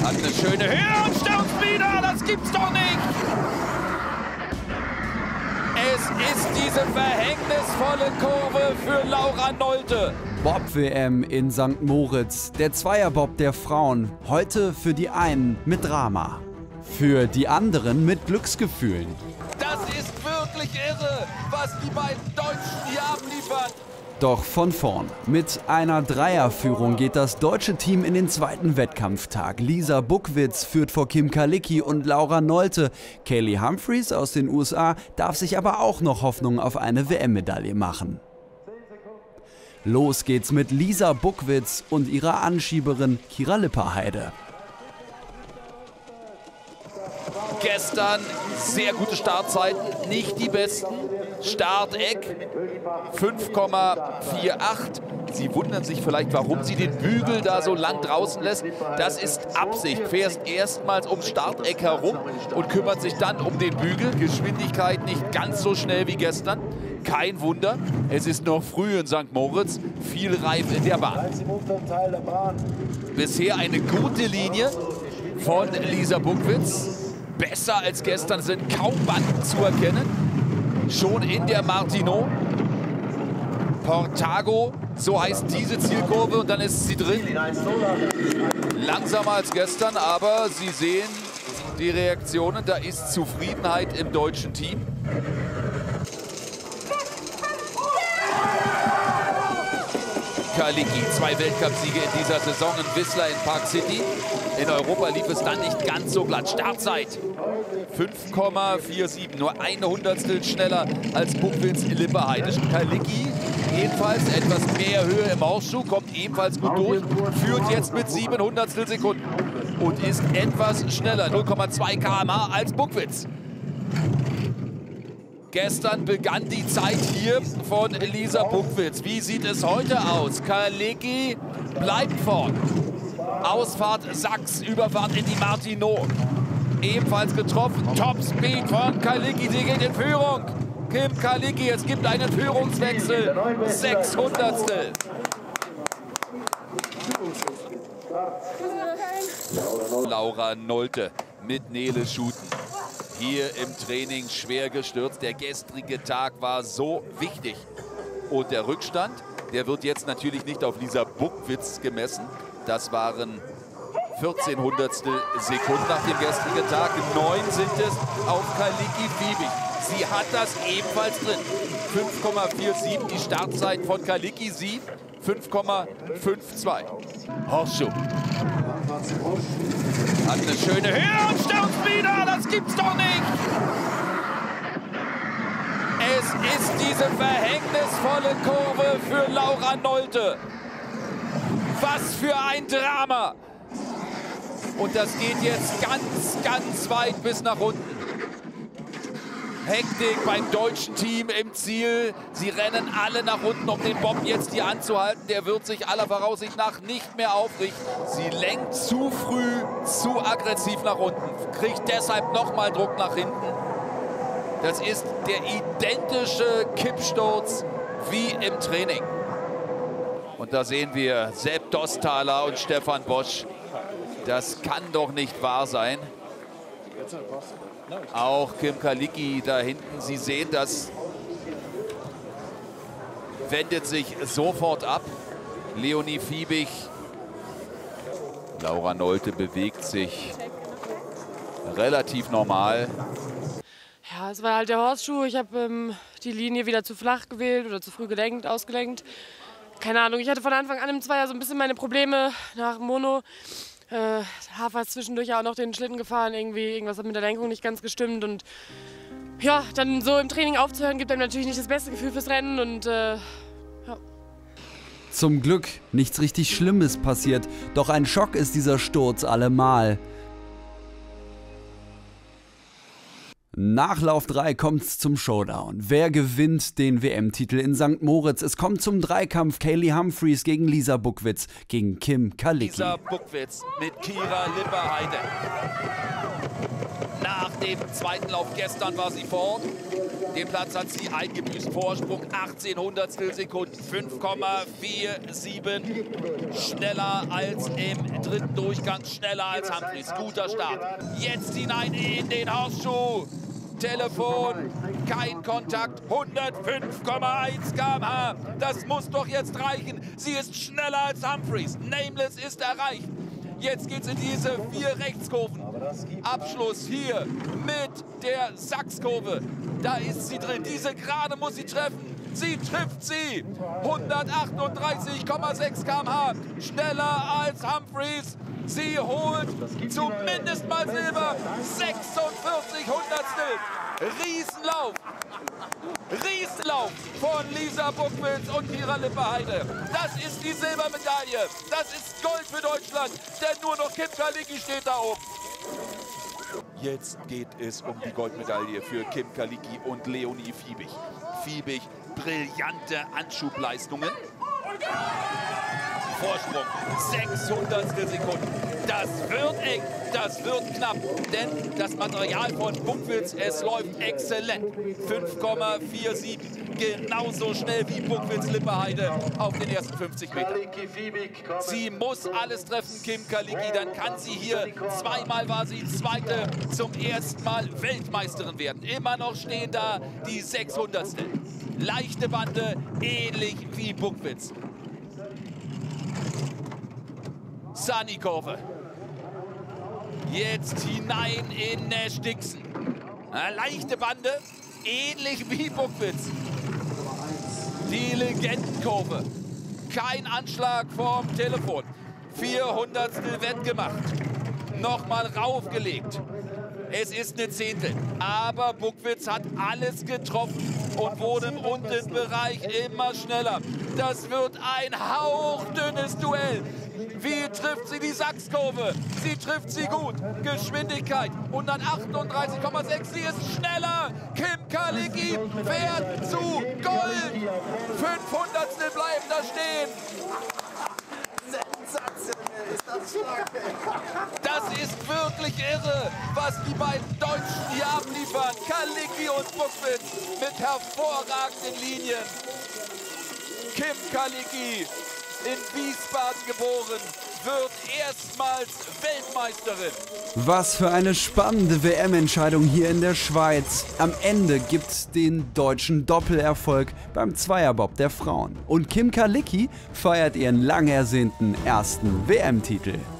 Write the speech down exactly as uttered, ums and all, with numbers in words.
Hat eine schöne Höhe und stürzt wieder. Das gibt's doch nicht. Es ist diese verhängnisvolle Kurve für Laura Nolte. Bob-W M in Sankt Moritz. Der Zweierbob der Frauen. Heute für die einen mit Drama. Für die anderen mit Glücksgefühlen. Das ist wirklich irre, was die beiden Deutschen hier abliefern. Doch von vorn. Mit einer Dreierführung geht das deutsche Team in den zweiten Wettkampftag. Lisa Buckwitz führt vor Kim Kalicki und Laura Nolte. Kaylee Humphries aus den U S A darf sich aber auch noch Hoffnung auf eine W M-Medaille machen. Los geht's mit Lisa Buckwitz und ihrer Anschieberin Kira Lipperheide. Gestern sehr gute Startzeiten, nicht die besten. Starteck fünf Komma achtundvierzig. Sie wundern sich vielleicht, warum sie den Bügel da so lang draußen lässt. Das ist Absicht. Fährst erstmals ums Starteck herum und kümmert sich dann um den Bügel. Geschwindigkeit nicht ganz so schnell wie gestern. Kein Wunder, es ist noch früh in Sankt Moritz, viel Reif in der Bahn. Bisher eine gute Linie von Lisa Buckwitz. Besser als gestern, sind kaum Banden zu erkennen. Schon in der Martineau. Portago, so heißt diese Zielkurve, und dann ist sie drin. Langsamer als gestern, aber Sie sehen die Reaktionen. Da ist Zufriedenheit im deutschen Team. Kalicki, zwei Weltcupsiege in dieser Saison in Whistler in Park City. In Europa lief es dann nicht ganz so glatt. Startzeit fünf Komma siebenundvierzig, nur ein Hundertstel schneller als Buckwitz Lipperheide. Kalicki ebenfalls etwas mehr Höhe im Horseschuh, kommt ebenfalls gut durch, führt jetzt mit sieben Hundertstel Sekunden und ist etwas schneller, null Komma zwei Kilometer pro Stunde als Buckwitz. Gestern begann die Zeit hier von Lisa Buckwitz. Wie sieht es heute aus? Kalicki bleibt vorn. Ausfahrt Sachs, Überfahrt in die Martineau. Ebenfalls getroffen. Topspeed von Kalicki. Sie geht in Führung. Kim Kalicki, es gibt einen Führungswechsel. sechs Hundertstel. Laura Nolte mit Nele Schuten. Hier im Training schwer gestürzt. Der gestrige Tag war so wichtig. Und der Rückstand, der wird jetzt natürlich nicht auf Lisa Buckwitz gemessen. Das waren vierzehn Hundertstel Sekunden nach dem gestrigen Tag. Neun sind es auf Kalicki Fiebig. Sie hat das ebenfalls drin. fünf Komma siebenundvierzig die Startzeit von Kalicki. Sie fünf Komma zweiundfünfzig. Horseschuh. Hat eine schöne Höhe und stürzt wieder. Das gibt's doch nicht. Es ist diese verhängnisvolle Kurve für Laura Nolte. Was für ein Drama. Und das geht jetzt ganz, ganz weit bis nach unten. Hektik beim deutschen Team im Ziel. Sie rennen alle nach unten, um den Bob jetzt hier anzuhalten. Der wird sich aller Voraussicht nach nicht mehr aufrichten. Sie lenkt zu früh, zu aggressiv nach unten. Kriegt deshalb nochmal Druck nach hinten. Das ist der identische Kippsturz wie im Training. Und da sehen wir Sepp Dosttaler und Stefan Bosch. Das kann doch nicht wahr sein. Auch Kim Kalicki da hinten. Sie sehen, das wendet sich sofort ab. Leonie Fiebig. Laura Nolte bewegt sich relativ normal. Ja, es war halt der Horseschuh. Ich habe ähm, die Linie wieder zu flach gewählt oder zu früh gelenkt, ausgelenkt. Keine Ahnung, ich hatte von Anfang an im Zweier so ein bisschen meine Probleme nach Mono. Äh, Hafer ist zwischendurch ja auch noch den Schlitten gefahren, irgendwie, irgendwas hat mit der Lenkung nicht ganz gestimmt und ja, dann so im Training aufzuhören, gibt einem natürlich nicht das beste Gefühl fürs Rennen und äh, ja. Zum Glück nichts richtig Schlimmes passiert, doch ein Schock ist dieser Sturz allemal. Nach Lauf drei kommt's zum Showdown. Wer gewinnt den W M-Titel in Sankt Moritz? Es kommt zum Dreikampf. Kaylee Humphries gegen Lisa Buckwitz gegen Kim Kalicki. Lisa Buckwitz mit Kira Lipperheide. Nach dem zweiten Lauf gestern war sie vorn. Den Platz hat sie eingebüßt. Vorsprung achtzehn Hundertstel Sekunden, fünf Komma siebenundvierzig. Schneller als im dritten Durchgang, schneller als Humphries. Guter Start. Jetzt hinein in den Horseschuh. Telefon, kein Kontakt, hundertfünf Komma eins Kilometer pro Stunde. Das muss doch jetzt reichen. Sie ist schneller als Humphries. Nameless ist erreicht. Jetzt geht es in diese vier Rechtskurven. Abschluss hier mit der Sachskurve. Da ist sie drin. Diese Gerade muss sie treffen. Sie trifft sie. hundertachtunddreißig Komma sechs Kilometer pro Stunde. Schneller als Humphries. Sie holt zumindest mal Silber. sechsundvierzig Hundertstel. Riesenlauf. Riesenlauf von Lisa Buckwitz und Kira Lipperheide. Das ist die Silbermedaille. Das ist Gold für Deutschland. Denn nur noch Kim Kalicki steht da oben. Jetzt geht es um die Goldmedaille für Kim Kalicki und Leonie Fiebig. Fiebig, brillante Anschubleistungen. Vorsprung, sechshundertstel Sekunden. Das wird eng, das wird knapp, denn das Material von Buckwitz, es läuft exzellent. fünf Komma siebenundvierzig, genauso schnell wie Buckwitz Lipperheide auf den ersten fünfzig Metern. Sie muss alles treffen, Kim Kalicki, dann kann sie hier, zweimal war sie Zweite, zum ersten Mal Weltmeisterin werden. Immer noch stehen da die sechshundertstel. Leichte Bande, ähnlich wie Buckwitz. Sunny-Kurve. Jetzt hinein in Nash Dixon. Eine leichte Bande, ähnlich wie Buckwitz. Die Legendenkurve. Kein Anschlag vom Telefon. vierhundertstel wettgemacht. Nochmal raufgelegt. Es ist eine Zehntel. Aber Buckwitz hat alles getroffen und wurde im unteren Bereich immer schneller. Das wird ein hauchdünnes Duell. Wie trifft sie die Sachskurve? Sie trifft sie gut. Geschwindigkeit hundertachtunddreißig Komma sechs. Sie ist schneller. Kim Kalicki fährt zu Gold. fünfhundertstel bleiben da stehen. Sensationell ist das stark. Das ist wirklich irre, was die beiden Deutschen hier abliefern. Kalicki und Buckwitz mit hervorragenden Linien. Kim Kalicki, in Wiesbaden geboren, wird erstmals Weltmeisterin. Was für eine spannende W M-Entscheidung hier in der Schweiz. Am Ende gibt's den deutschen Doppelerfolg beim Zweierbob der Frauen. Und Kim Kalicki feiert ihren lang ersehnten ersten W M-Titel.